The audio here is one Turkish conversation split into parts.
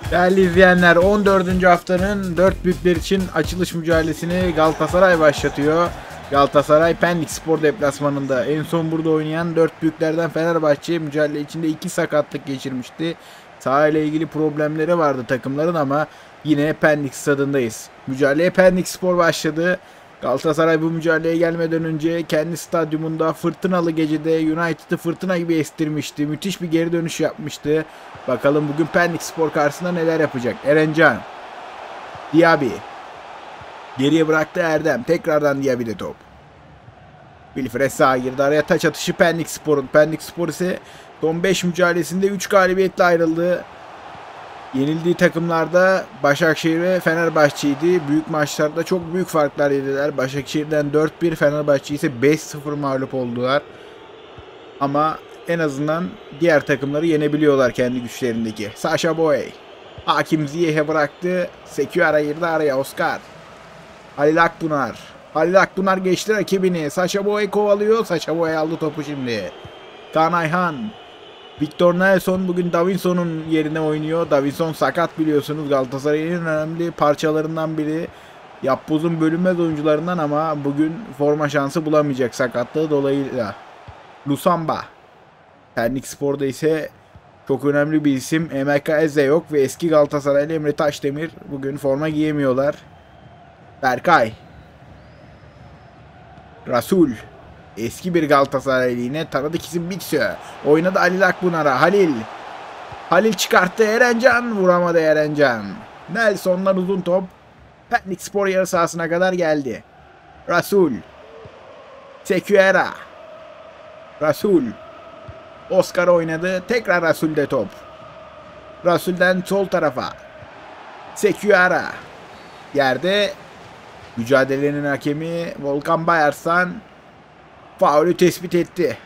Değerli izleyenler, 14. haftanın 4 büyükler için açılış mücadelesini Galatasaray başlatıyor. Galatasaray Pendikspor deplasmanında. En son burada oynayan 4 büyüklerden Fenerbahçe mücadele içinde 2 sakatlık geçirmişti. Saha ile ilgili problemleri vardı takımların ama yine Pendik stadındayız. Mücadeleye Pendikspor başladı. Galatasaray bu mücadeleye gelmeden önce kendi stadyumunda fırtınalı gecede United'ı fırtına gibi estirmişti. Müthiş bir geri dönüş yapmıştı. Bakalım bugün Pendikspor karşısında neler yapacak. Erencan. Diaby. Geriye bıraktı Erdem. Tekrardan Diaby'de top. Wilfred sağa girdi. Araya taç atışı Pendikspor'un. Pendikspor ise son 5 mücadelesinde 3 galibiyetle ayrıldı. Yenildiği takımlarda Başakşehir ve Fenerbahçe'ydi. Büyük maçlarda çok büyük farklar yediler. Başakşehir'den 4-1, Fenerbahçe ise 5-0 mağlup oldular. Ama en azından diğer takımları yenebiliyorlar kendi güçlerindeki. Sacha Boey. Hakim Ziyech'e bıraktı. Sekiara girdi araya. Oscar. Halil Akbunar. Halil Akbunar geçti rakibini. Sacha Boey kovalıyor. Sacha Boey aldı topu şimdi. Kaan Ayhan. Victor Nelson bugün Davinson'un yerine oynuyor. Davinson sakat biliyorsunuz. Galatasaray'ın en önemli parçalarından biri. Yapboz'un bölünmez oyuncularından ama bugün forma şansı bulamayacak sakatlığı dolayısıyla. Lusamba. Pendikspor'da ise çok önemli bir isim. Emeka Eze yok ve eski Galatasaraylı Emre Taşdemir bugün forma giyemiyorlar. Berkay. Rasul. Eski bir Galatasaraylı yine. Tanıdık isim Bitsö. Oynadı Halil Akbunar'a. Halil. Halil çıkarttı. Erencan. Vuramadı Erencan. Nelson'dan uzun top. Pendikspor yarı sahasına kadar geldi. Rasul. Sequeira. Rasul. Oscar oynadı. Tekrar Rasul'de top. Rasul'den sol tarafa. Sequeira. Yerde mücadelenin hakemi Volkan Bayarsan faulü tespit etti.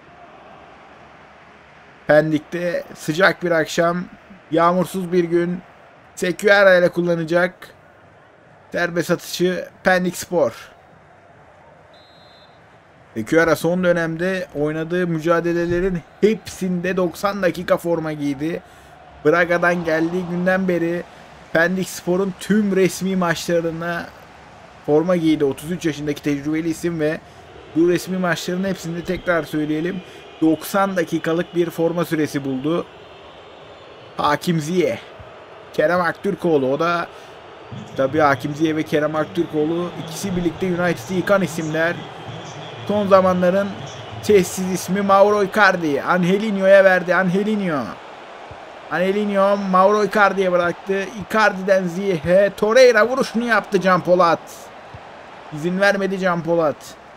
Pendik'te sıcak bir akşam, yağmursuz bir gün. Sequeira ile kullanacak. Serbest atışı Pendikspor. Sequeira son dönemde oynadığı mücadelelerin hepsinde 90 dakika forma giydi. Braga'dan geldiği günden beri Pendikspor'un tüm resmi maçlarına forma giydi. 33 yaşındaki tecrübeli isim ve bu resmi maçların hepsinde tekrar söyleyelim 90 dakikalık bir forma süresi buldu. Hakim Ziyech. Kerem Aktürkoğlu, o da tabii Hakim Ziyech ve Kerem Aktürkoğlu ikisi birlikte United'ı yıkan isimler. Son zamanların sessiz ismi Mauro Icardi. Angelinho'ya verdi. Angelinho Mauro Icardi'ye bıraktı. Icardi'den Ziyech'e. Torreira vuruşunu yaptı Can Polat. İzin vermedi Can Polat.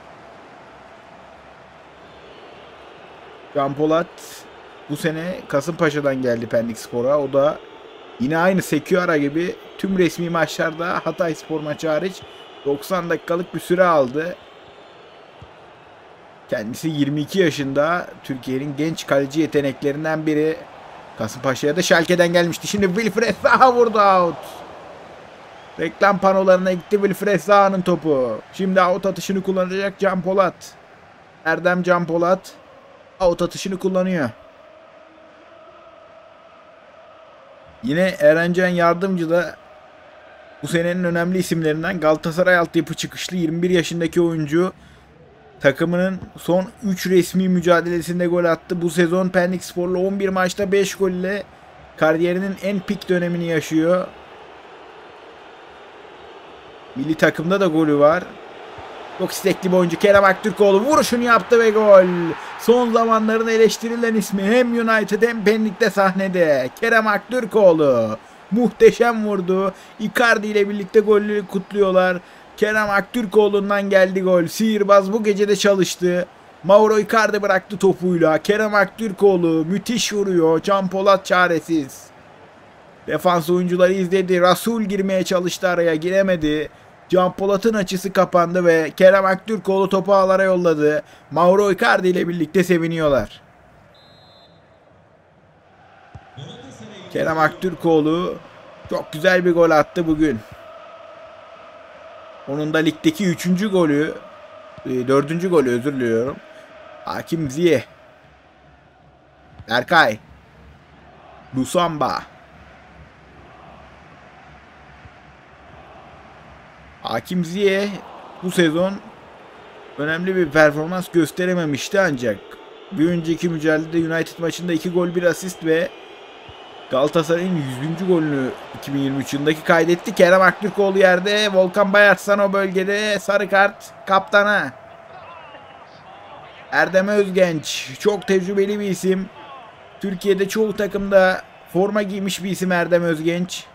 Can Polat bu sene Kasımpaşa'dan geldi Pendikspor'a. O da yine aynı Sequeira gibi tüm resmi maçlarda Hatayspor maçı hariç 90 dakikalık bir süre aldı. Kendisi 22 yaşında, Türkiye'nin genç kaleci yeteneklerinden biri. Kasımpaşa'ya da Schalke'den gelmişti. Şimdi Wilfred Zaha vurdu out. Reklam panolarına gitti Wilfred Zaha'nın topu. Şimdi out atışını kullanacak Can Polat. Erdem Can Polat out atışını kullanıyor. Yine Erencan Yardımcı da bu senenin önemli isimlerinden, Galatasaray altyapı çıkışlı 21 yaşındaki oyuncu. Takımının son 3 resmi mücadelesinde gol attı. Bu sezon Pendikspor'la 11 maçta 5 gol ile kariyerinin en pik dönemini yaşıyor. Milli takımda da golü var. Çok istekli bir oyuncu Kerem Aktürkoğlu vuruşunu yaptı ve gol. Son zamanların eleştirilen ismi hem United hem Pendik'te sahnede. Kerem Aktürkoğlu muhteşem vurdu. Icardi ile birlikte golü kutluyorlar. Kerem Aktürkoğlu'ndan geldi gol. Sihirbaz bu gece de çalıştı. Mauro Icardi bıraktı topuyla. Kerem Aktürkoğlu müthiş vuruyor. Can Polat çaresiz. Defans oyuncuları izledi. Rasul girmeye çalıştı, araya giremedi. Can Polat'ın açısı kapandı ve Kerem Aktürkoğlu topu ağlara yolladı. Mauro Icardi ile birlikte seviniyorlar. Kerem Aktürkoğlu çok güzel bir gol attı bugün. Onun da ligdeki 3. golü, 4. golü, özür diliyorum. Hakim Ziyech. Berkay. Lusamba. Hakim Ziyech bu sezon önemli bir performans gösterememişti ancak bir önceki mücadelede United maçında 2 gol 1 asist ve Galatasaray'ın 100. golünü 2023 yılındaki kaydetti. Kerem Aktürkoğlu yerde. Volkan Bayarsan o bölgede. Sarı kart kaptana. Erdem Özgenç. Çok tecrübeli bir isim. Türkiye'de çoğu takımda forma giymiş bir isim Erdem Özgenç.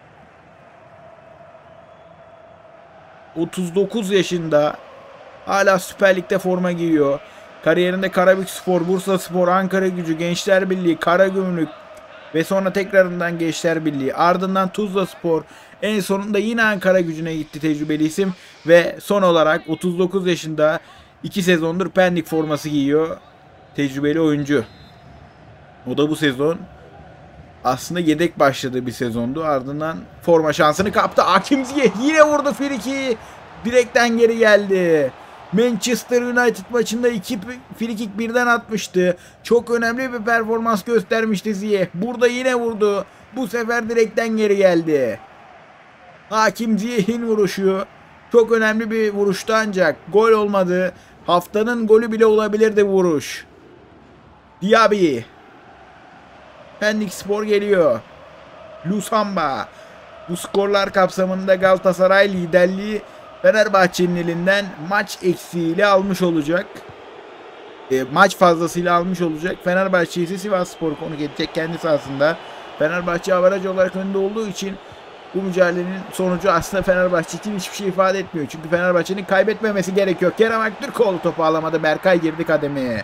39 yaşında. Hala Süper Lig'de forma giyiyor. Kariyerinde Karabükspor, Bursaspor, Ankaragücü, Gençler Birliği, Karagümrük ve sonra tekrarından Gençler Birliği, ardından Tuzlaspor, en sonunda yine Ankaragücü'ne gitti tecrübeli isim ve son olarak 39 yaşında 2 sezondur Pendik forması giyiyor tecrübeli oyuncu. O da bu sezon aslında yedek başladığı bir sezondu. Ardından forma şansını kaptı. Hakim Ziyech yine vurdu friki. Direkten geri geldi. Manchester United maçında 2 frikik birden atmıştı. Çok önemli bir performans göstermişti Ziyech. Burada yine vurdu. Bu sefer direkten geri geldi. Hakim Ziyech'in vuruşu çok önemli bir vuruştu ancak gol olmadı. Haftanın golü bile olabilirdi vuruş. Diaby. Pendik Spor geliyor. Lusamba. Bu skorlar kapsamında Galatasaray liderliği Fenerbahçe'nin elinden maç eksiğiyle almış olacak. Maç fazlasıyla almış olacak. Fenerbahçe ise Sivasspor'u konuk edecek kendi sahasında. Fenerbahçe averaj olarak önde olduğu için bu mücadelenin sonucu aslında Fenerbahçe için hiçbir şey ifade etmiyor. Çünkü Fenerbahçe'nin kaybetmemesi gerekiyor. Kerem Aktürkoğlu topu alamadı. Berkay girdi kademeye.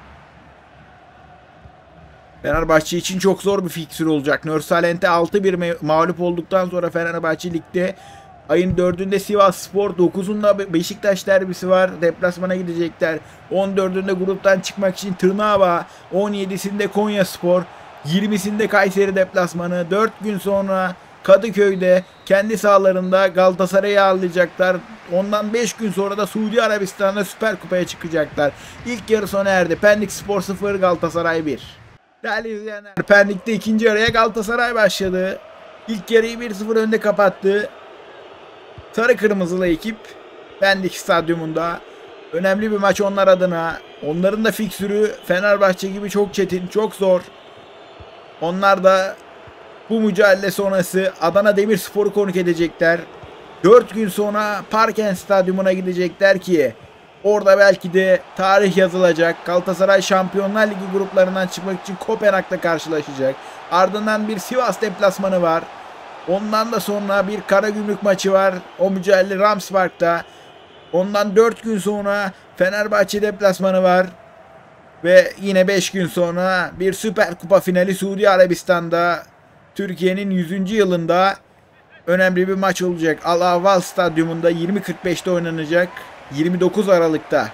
Fenerbahçe için çok zor bir fikstür olacak. Nörsalent'e 6-1 mağlup olduktan sonra Fenerbahçe Lig'de ayın 4'ünde Sivasspor, 9'unda Beşiktaş derbisi var. Deplasmana gidecekler. 14'ünde gruptan çıkmak için Tırnava, 17'sinde Konyaspor, 20'sinde Kayseri deplasmanı. 4 gün sonra Kadıköy'de kendi sahalarında Galatasaray'ı ağırlayacaklar. Ondan 5 gün sonra da Suudi Arabistan'da Süper Kupa'ya çıkacaklar. İlk yarı sona erdi. Pendik Spor 0, Galatasaray 1. Değerli izleyenler, Pendik'te ikinci yarıya Galatasaray başladı. İlk yarıyı 1-0 önde kapattı. Sarı kırmızılı ekip Pendik Stadyumunda. Önemli bir maç onlar adına. Onların da fiksürü Fenerbahçe gibi çok çetin, çok zor. Onlar da bu mücadele sonrası Adana Demirspor'u konuk edecekler. 4 gün sonra Parken Stadyumuna gidecekler ki orada belki de tarih yazılacak. Galatasaray Şampiyonlar Ligi gruplarından çıkmak için Kopenhag'da karşılaşacak. Ardından bir Sivas deplasmanı var. Ondan da sonra bir Karagümrük maçı var. O mücadele Ramspark'ta. Ondan 4 gün sonra Fenerbahçe deplasmanı var. Ve yine 5 gün sonra bir Süper Kupa finali Suudi Arabistan'da. Türkiye'nin 100. yılında önemli bir maç olacak. Al Ahval Stadyumunda 20.45'te oynanacak. 29 Aralık'ta.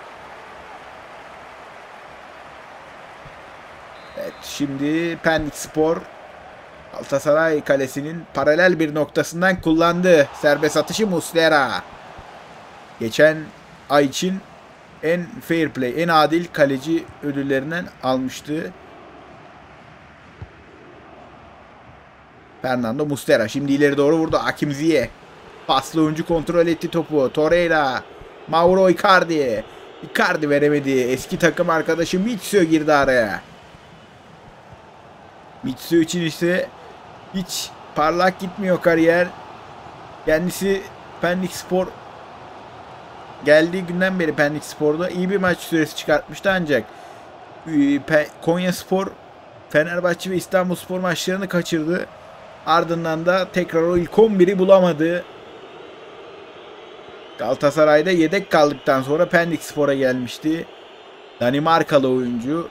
Evet, şimdi Pendik Spor Galatasaray kalesinin paralel bir noktasından kullandı. Serbest atışı Muslera. Geçen ay için en fair play, en adil kaleci ödüllerinden almıştı. Fernando Muslera. Şimdi ileri doğru vurdu. Hakim Ziyech. Paslı oyuncu kontrol etti topu. Torreira. Mauro Icardi. Icardi veremedi. Eski takım arkadaşı Mitsou girdi araya. Mitsou için ise hiç parlak gitmiyor kariyer. Kendisi Pendik Spor geldiği günden beri Pendik Spor'da iyi bir maç süresi çıkartmıştı ancak Konyaspor, Fenerbahçe ve İstanbulspor maçlarını kaçırdı. Ardından da tekrar o ilk 11'i bulamadı. Galatasaray'da yedek kaldıktan sonra Pendik Spor'a gelmişti. Danimarkalı oyuncu.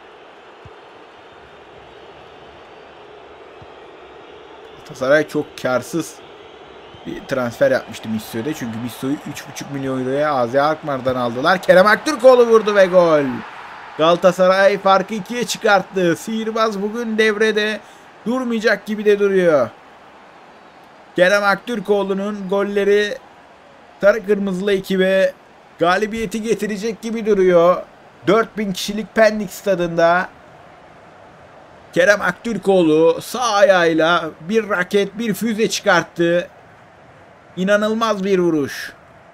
Galatasaray çok karsız bir transfer yapmıştı Mitsou'da. Çünkü Mitsou'yu 3,5 milyon euroya AZ Alkmaar'dan aldılar. Kerem Aktürkoğlu vurdu ve gol. Galatasaray farkı 2'ye çıkarttı. Sihirbaz bugün devrede durmayacak gibi de duruyor. Kerem Aktürkoğlu'nun golleri sarı kırmızılı ekibe galibiyeti getirecek gibi duruyor. 4000 kişilik Pendik stadında Kerem Aktürkoğlu sağ ayağıyla bir raket, bir füze çıkarttı. İnanılmaz bir vuruş.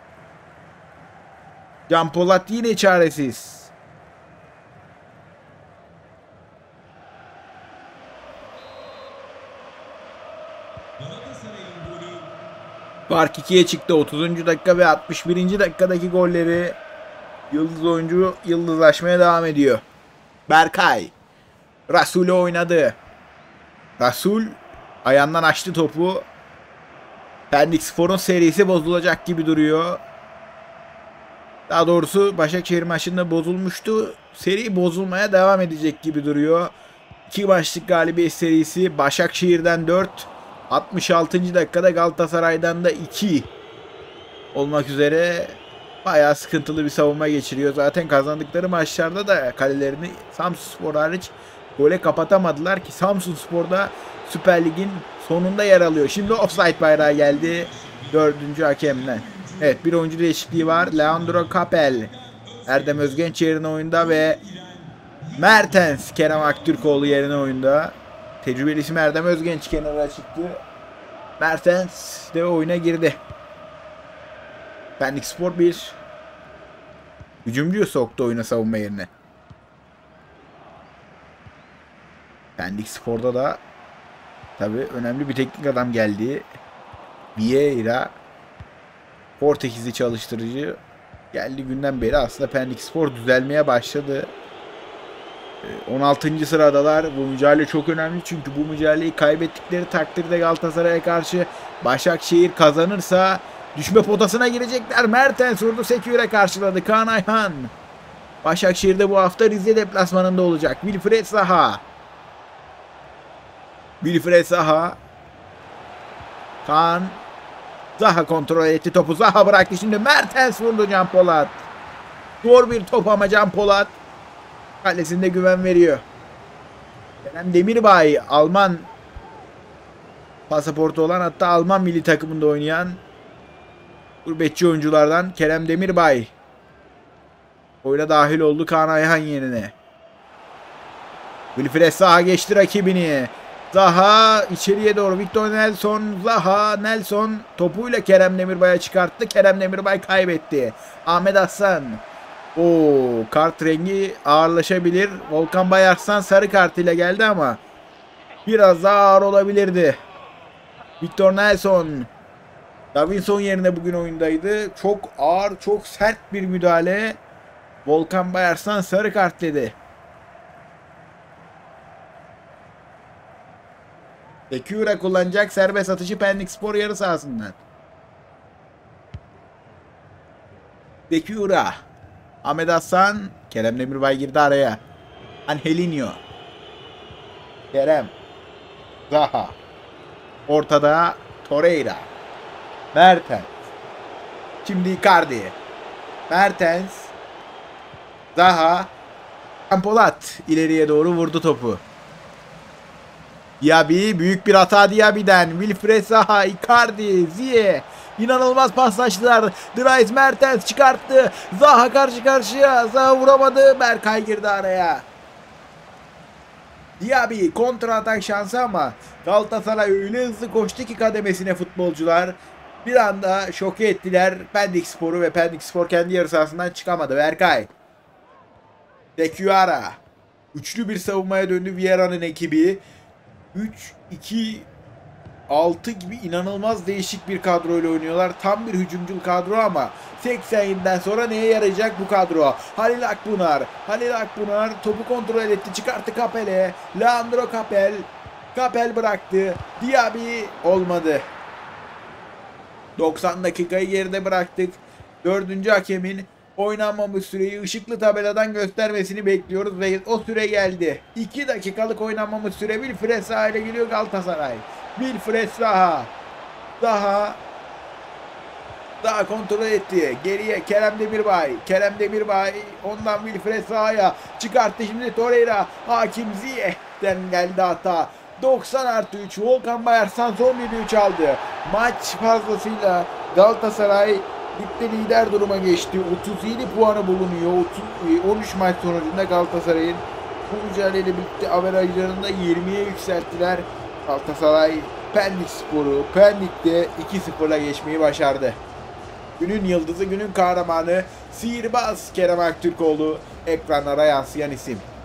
Can Polat yine çaresiz. Fark 2'ye çıktı. 30. dakika ve 61. dakikadaki golleri yıldız oyuncu yıldızlaşmaya devam ediyor. Berkay. Rasul'e oynadı. Rasul ayağından açtı topu. Pendikspor'un serisi bozulacak gibi duruyor. Daha doğrusu Başakşehir maçında bozulmuştu. Seri bozulmaya devam edecek gibi duruyor. 2 maçlık galibiyet serisi. Başakşehir'den 4. 66. dakikada Galatasaray'dan da 2 olmak üzere bayağı sıkıntılı bir savunma geçiriyor. Zaten kazandıkları maçlarda da kalelerini Samsunspor hariç gole kapatamadılar ki Samsunspor'da Süper Lig'in sonunda yer alıyor. Şimdi offside bayrağı geldi 4. hakemden. Evet, bir oyuncu değişikliği var. Leandro Capel Erdem Özgenç yerine oyunda ve Mertens Kerem Aktürkoğlu yerine oyunda. Tecrübeli isim Erdem Özgenç kenara çıktı. Mertens de oyuna girdi. Pendikspor bir hücumcuyu soktu oyuna savunma yerine. Pendikspor'da da tabi önemli bir teknik adam geldi. Vieira, Portekizli çalıştırıcı geldi günden beri aslında Pendikspor düzelmeye başladı. 16. sıradalar. Bu mücadele çok önemli çünkü bu mücadeleyi kaybettikleri takdirde Galatasaray'a karşı Başakşehir kazanırsa düşme potasına girecekler. Mertens vurdu, Seküre karşıladı. Kaan Ayhan. Başakşehir'de bu hafta Rize deplasmanında olacak. Wilfried Zaha. Wilfried Zaha. Kaan. Zaha kontrol etti topu. Zaha bıraktı şimdi. Mertens vurdu Can Polat. Zor bir top ama Can Polat kalesinde güven veriyor. Kerem Demirbay, Alman pasaportu olan, hatta Alman milli takımında oynayan gurbetçi oyunculardan Kerem Demirbay oyuna dahil oldu Kaan Ayhan yerine. Wilfried Zaha geçti rakibini. Zaha içeriye doğru. Victor Nelson. Zaha. Nelson topuyla Kerem Demirbay'a çıkarttı. Kerem Demirbay kaybetti. Ahmet Aslan. Kart rengi ağırlaşabilir. Volkan Bayarslan sarı kartıyla geldi ama biraz daha ağır olabilirdi. Victor Nelson. Davinson yerine bugün oyundaydı. Çok ağır, çok sert bir müdahale. Volkan Bayarslan sarı kart dedi. Seküre kullanacak serbest atışı Pendikspor yarı sahasından. Seküre. Ahmet Hasan. Kerem Demirbay girdi araya. Angelinho. Kerem. Zaha. Ortada Torreira. Mertens. Şimdi Icardi. Mertens. Zaha. Can Polat ileriye doğru vurdu topu. Diaby, büyük bir hata Diaby'den. Wilfried Zaha, Icardi, Ziyech. İnanılmaz paslaştılar. Dries Mertens çıkarttı. Zaha karşı karşıya. Zaha vuramadı. Berkay girdi araya. Diaby kontra atak şansı ama Galatasaray öyle hızlı koştu ki kademesine futbolcular. Bir anda şoke ettiler Pendikspor'u ve Pendikspor kendi yarı sahasından çıkamadı. Berkay. Seküara. Üçlü bir savunmaya döndü Vieira'nın ekibi. 3-2-6 gibi inanılmaz değişik bir kadroyla oynuyorlar. Tam bir hücumcul kadro ama 87'den sonra neye yarayacak bu kadro? Halil Akbunar. Halil Akbunar topu kontrol etti. Çıkarttı Capel'e. Leandro Capel. Capel bıraktı. Diaby olmadı. 90 dakikayı geride bıraktık. 4. hakemin oynanmamış süreyi ışıklı tabeladan göstermesini bekliyoruz ve o süre geldi. 2 dakikalık oynanmamış süre. Wilfried Zaha ile geliyor Galatasaray. Wilfried Zaha. Zaha kontrol etti. Geriye Kerem Demirbay. Kerem Demirbay ondan Wilfried Zaha'ya çıkarttı şimdi Torreira. Hakim Ziyech'ten geldi hata. 90+3 Volkan Bayarslan son düdüğü çaldı. Maç fazlasıyla Galatasaray ligde lider duruma geçti. 37 puanı bulunuyor. 13 maç sonucunda Galatasaray'ın bu mücadeleyle birlikte averajlarını da 20'ye yükselttiler. Galatasaray Pendik Spor'u Pendik'te 2-0'la geçmeyi başardı. Günün yıldızı, günün kahramanı, sihirbaz Kerem Aktürkoğlu ekranlara yansıyan isim.